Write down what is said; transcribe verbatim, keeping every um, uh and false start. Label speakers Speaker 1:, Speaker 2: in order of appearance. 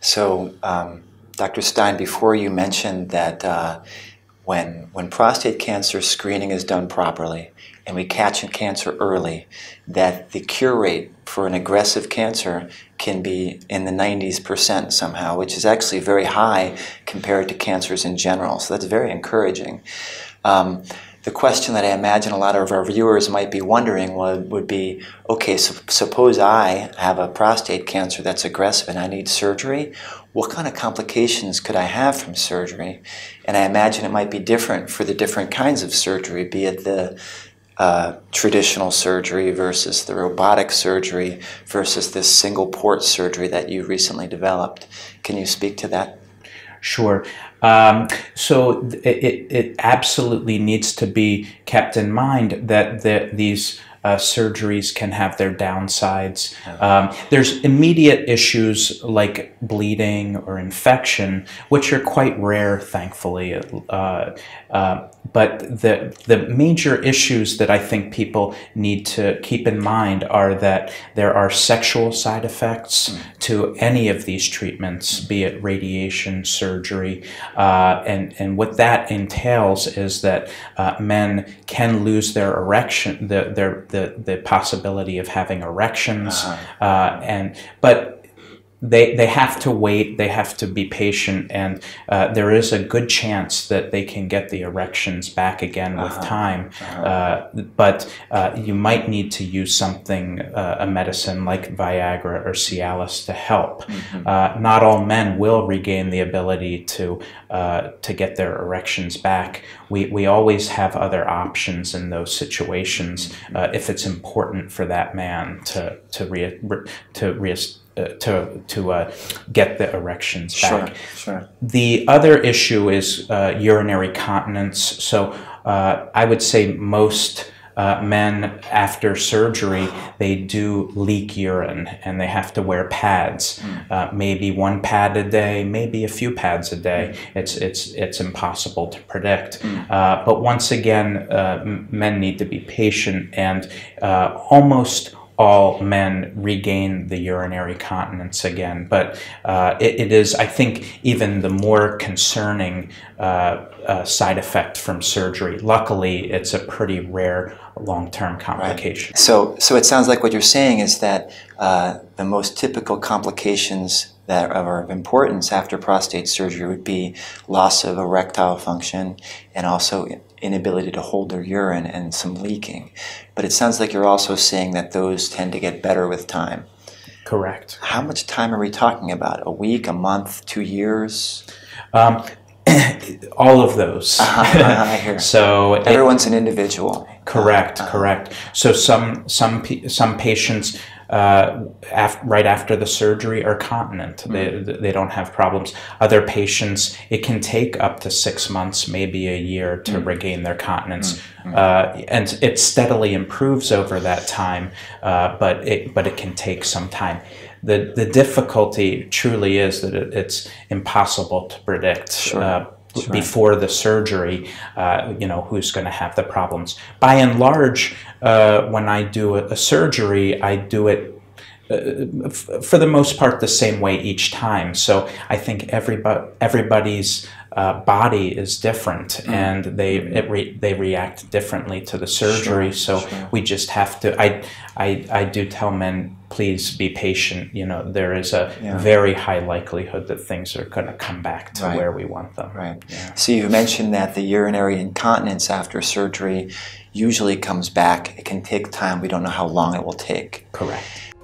Speaker 1: So, um, Doctor Stein, before you mentioned that uh, when, when prostate cancer screening is done properly and we catch cancer early, that the cure rate for an aggressive cancer can be in the nineties percent somehow, which is actually very high compared to cancers in general. So that's very encouraging. Um, the question that I imagine a lot of our viewers might be wondering would, would be, okay, so suppose I have a prostate cancer that's aggressive and I need surgery. What kind of complications could I have from surgery? And I imagine it might be different for the different kinds of surgery, be it the uh, traditional surgery versus the robotic surgery versus this single port surgery that you recently developed. Can you speak to that?
Speaker 2: Sure. Um, so it, it absolutely needs to be kept in mind that the, these uh, surgeries can have their downsides. Um, there's immediate issues like bleeding or infection, which are quite rare, thankfully. Uh, uh, but the, the major issues that I think people need to keep in mind are that there are sexual side effects mm. to any of these treatments, be it radiation, surgery, uh, and, and what that entails is that uh, men can lose their erection, the, their, the, the possibility of having erections, uh-huh. uh, and but They, they have to wait, they have to be patient, and uh, there is a good chance that they can get the erections back again with uh-huh. time. Uh-huh. uh, but uh, you might need to use something, uh, a medicine like Viagra or Cialis to help. Mm-hmm. uh, not all men will regain the ability to, uh, to get their erections back. We, we always have other options in those situations mm-hmm. uh, if it's important for that man to, to, re, to re, Uh, to to uh, get the erections back.
Speaker 1: Sure, sure.
Speaker 2: The other issue is uh, urinary continence. So uh, I would say most uh, men after surgery, they do leak urine and they have to wear pads. Mm. Uh, maybe one pad a day, maybe a few pads a day. Mm. It's it's it's impossible to predict. Mm. Uh, but once again, uh, men need to be patient, and uh, almost all men regain the urinary continence again. But uh, it, it is, I think, even the more concerning uh, uh, side effect from surgery. Luckily, it's a pretty rare long-term complication.
Speaker 1: Right. So, so it sounds like what you're saying is that uh, the most typical complications that are of importance after prostate surgery would be loss of erectile function and also inability to hold their urine and some leaking. But it sounds like you're also saying that those tend to get better with time.
Speaker 2: Correct.
Speaker 1: How much time are we talking about? A week, a month, two years?
Speaker 2: Um, all of those.
Speaker 1: Uh-huh, I hear.
Speaker 2: So
Speaker 1: everyone's it, an individual.
Speaker 2: Correct,
Speaker 1: uh-huh.
Speaker 2: correct. So some some some patients uh, af right after the surgery are continent. Mm. They they don't have problems. Other patients, it can take up to six months, maybe a year, to mm. regain their continence, mm. uh, and it steadily improves over that time. Uh, but it but it can take some time. The the difficulty truly is that it, it's impossible to predict.
Speaker 1: Sure.
Speaker 2: Uh,
Speaker 1: Sure.
Speaker 2: Before the surgery, uh, you know, who's going to have the problems. By and large, uh, when I do a, a surgery, I do it uh, f for the most part the same way each time. So I think everybody, everybody's uh, body is different, mm. and they it re they react differently to the surgery.
Speaker 1: Sure,
Speaker 2: so
Speaker 1: sure.
Speaker 2: we just have to. I I I do tell men, please be patient. You know, there is a yeah. very high likelihood that things are going to come back to
Speaker 1: right.
Speaker 2: where we want them.
Speaker 1: Right.
Speaker 2: Yeah.
Speaker 1: So you mentioned that the urinary incontinence after surgery usually comes back. It can take time. We don't know how long it will take.
Speaker 2: Correct.